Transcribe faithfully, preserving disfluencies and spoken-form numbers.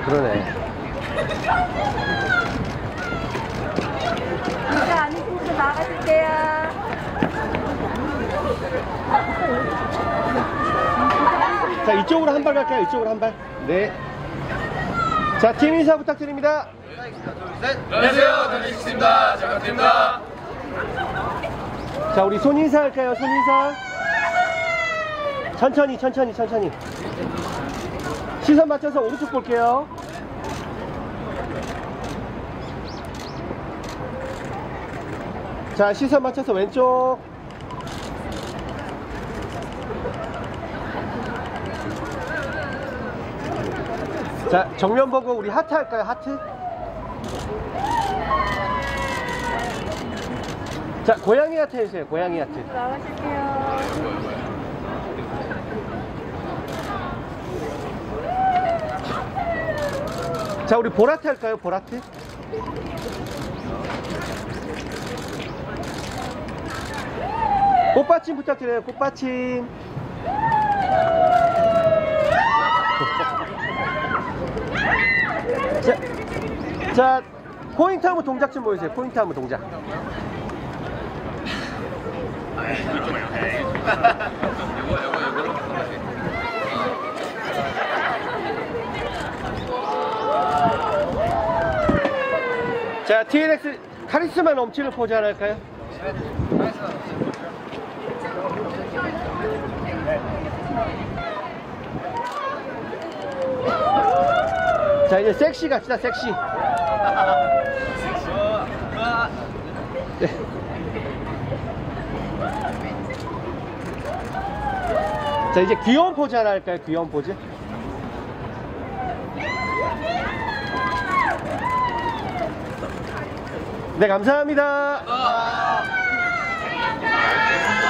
그러네. 진짜 아니신 분들 나가실게요. 자, 이쪽으로 한 발 갈까요? 이쪽으로 한 발. 네. 자, 팀 인사 부탁드립니다. 안녕하세요, 던지식스입니다. 잘 부탁드립니다. 자, 우리 손 인사 할까요? 손 인사. 천천히, 천천히, 천천히. 시선 맞춰서 오른쪽 볼게요. 자, 시선 맞춰서 왼쪽. 자, 정면 보고 우리 하트 할까요? 하트. 자, 고양이 하트 해주세요. 고양이 하트. 나가실게요. 자, 우리 보라트 할까요? 보라트. 꽃받침 부탁드려요. 꽃받침. 자, 자, 포인트 한번 동작 좀 보여주세요. 포인트 한번 동작. 자, 티엔엑스 카리스마 넘치는 포즈 하나 할까요? 자, 이제 섹시 갑시다. 섹시. 네. 자, 이제 귀여운 포즈 하나 할까요? 귀여운 포즈. 네, 감사합니다.